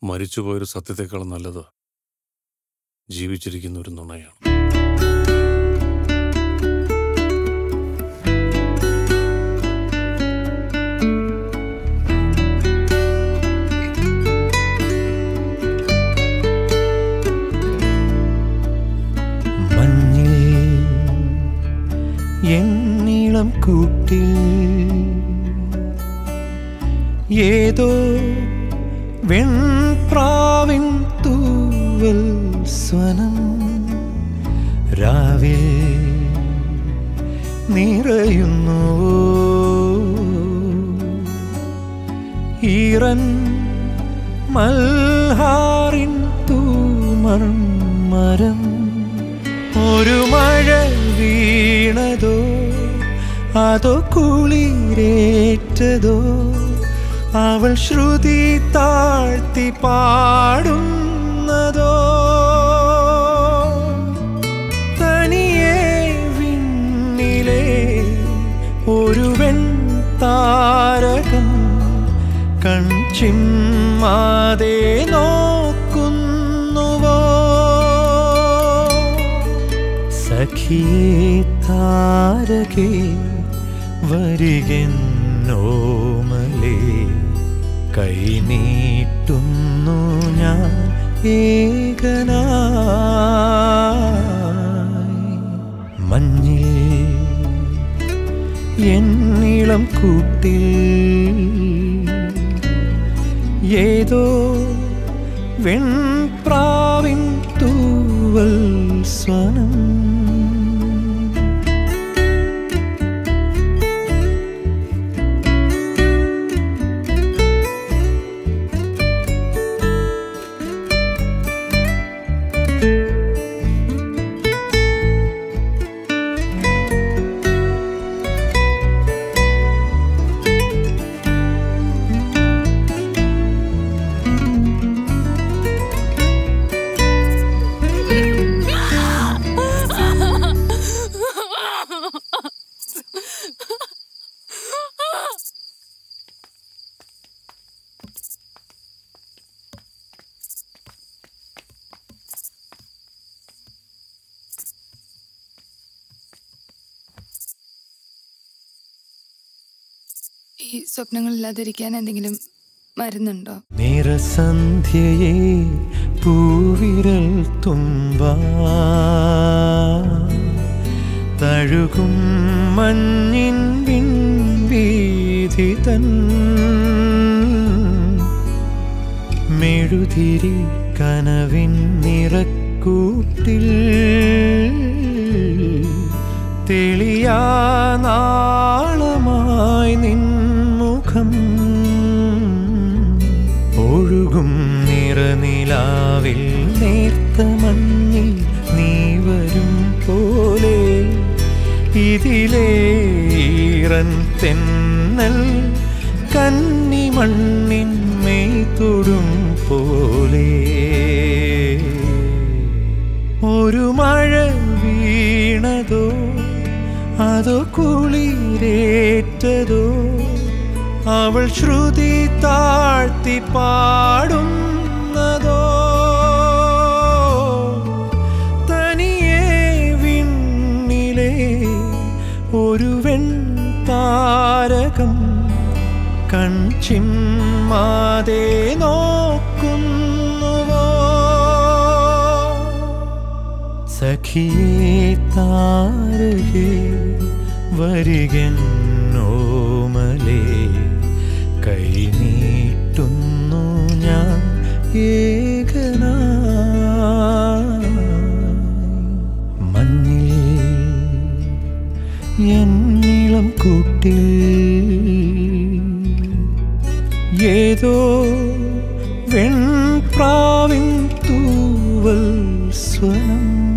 മരിച്ചുപോയൊരു സത്യത്തെക്കാൾ നല്ലത് ജീവിച്ചിരിക്കുന്ന ഒരു നുണയാണ്. എന്നിളം കൂട്ടിൽ ഏതോ വെൺപ്രാവിൻ തൂവൽ സ്വനം രാവിൽ നിറയുന്നു. ഈറൻ മൽഹാറിൻ തൂമർമരം ഒരു മഴ വീണതോ അതോ കുളിരേറ്റതോ അവൾ ശ്രുതി താഴ്ത്തി പാടുന്നതോ തനിയെ വിണ്ണിലെ ഒരു വെൺതാരകം കൺചിമ്മാതെ നോക്കുന്നുവോ? സഖിയേ താരകേ വരികെന്നോമലേ കൈനീട്ടുന്നു ഞാൻ ഏകനായി. മഞ്ഞിൽ എന്നിളം കൂട്ടിൽ ഏതോ വെൺപ്രാവിൻ തൂവൽ സ്വനം. ഈ സ്വപ്നങ്ങളില്ലാതിരിക്കാൻ എന്തെങ്കിലും മരുന്നുണ്ടോ? നിറസന്ധ്യയെ പൂവിരൽ തുമ്പാ തഴുകും മഞ്ഞിൻ വീഥി തൻ മെഴുതിരി കനവിൻ നിറക്കൂട്ടിൽ തെളിയാ നാളമായി നിൻമുഖം ഒഴുകും നിറനിലാവിൽ നേർത്ത മഞ്ഞിൽ നീ വരും പോലെ ഇതിലേ ഈറൻ തെന്നൽ കന്നിമണ്ണിൻ മെയ് തൊടും പോലെ ഒരു മഴ വീണതോ അതോ കുളിരേറ്റതോ അവൾ ശ്രുതി താഴ്ത്തി പാടുന്നതോ തനിയെ വിണ്ണിലെ ഒരു വെൺതാരകം കൺചിമ്മാതെ നോക്കുന്നുവോ? സഖിയേ താരകേ വരികെന്നോമലേ കൈനീട്ടുന്നു ഞാൻ ഏകനായി. മഞ്ഞിൽ എന്നിളം കൂട്ടിൽ ഏതോ വെൺപ്രാവിൻ തൂവൽ സ്വനം.